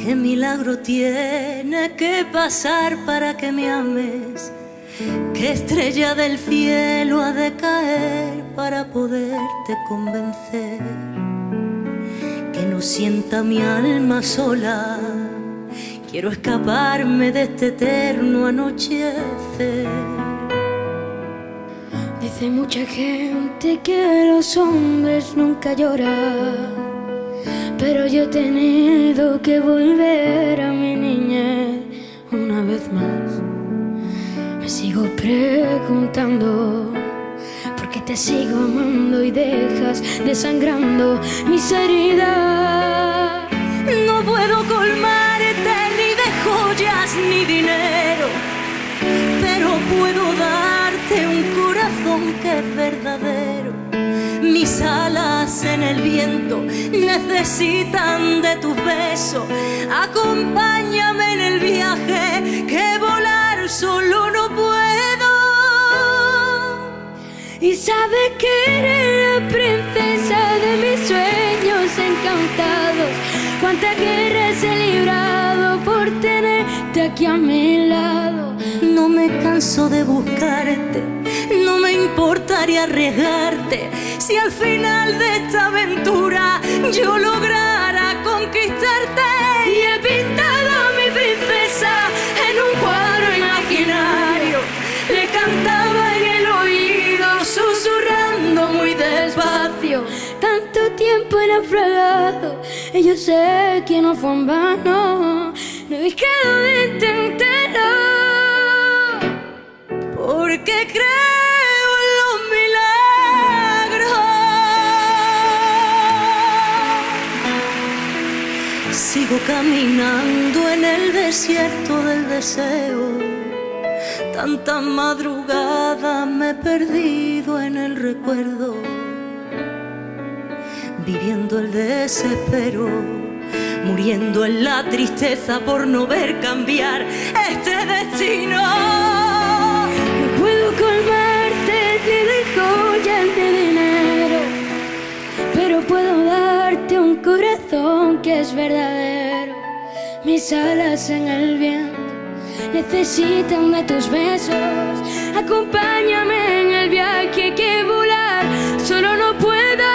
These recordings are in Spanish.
¿Qué milagro tiene que pasar para que me ames? ¿Qué estrella del cielo ha de caer para poderte convencer? Que no sienta mi alma sola, quiero escaparme de este eterno anochecer. Dice mucha gente que los hombres nunca lloran, pero yo he tenido que volver a mi niñez una vez más. Me sigo preguntando por qué te sigo amando y dejas desangrando mis heridas. No puedo colmarte ni de joyas ni dinero, pero puedo darte un corazón que es verdadero. Mis alas en el viento necesitan de tus besos. Acompáñame en el viaje, que volar solo no puedo. Y sabes que eres la princesa de mis sueños encantados. Cuántas guerras he librado por tenerte aquí a mi lado. No me canso de buscarte, no me importaría arriesgarte. Si al final de esta aventura yo lograra conquistarte. Y he pintado a mi princesa en un cuadro imaginario. Le cantaba en el oído, susurrando muy despacio. Tanto tiempo he naufragado y yo sé que no fue en vano. No he dejado de intentarlo, porque creo en los milagros. Sigo caminando en el desierto del deseo. Tantas madrugadas me he perdido en el recuerdo, viviendo el desespero, muriendo en la tristeza por no ver cambiar este destino. No puedo colmarte ni de joyas ni dinero, pero puedo darte un corazón que es verdadero. Mis alas en el viento necesitan de tus besos. Acompáñame en el viaje, que volar solo no puedo.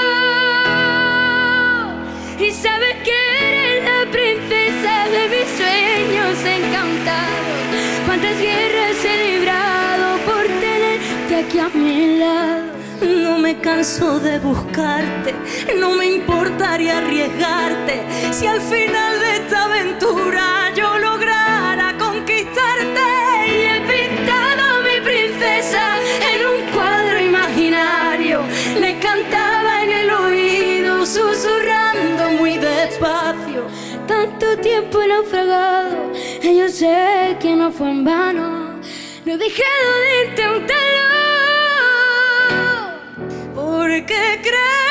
Y sabes que eres la princesa de mis sueños encantados. Cuántas guerras he librado por tenerte aquí a mi lado. No me canso de buscarte, no me importaría arriesgarte. Si al final de esta aventura yo lograra conquistarte. Y he pintado a mi princesa en un cuadro imaginario. Le cantaba en el oído, susurrando muy despacio. Tanto tiempo he naufragado y yo sé que no fue en vano. No he dejado de intentarlo, porque creo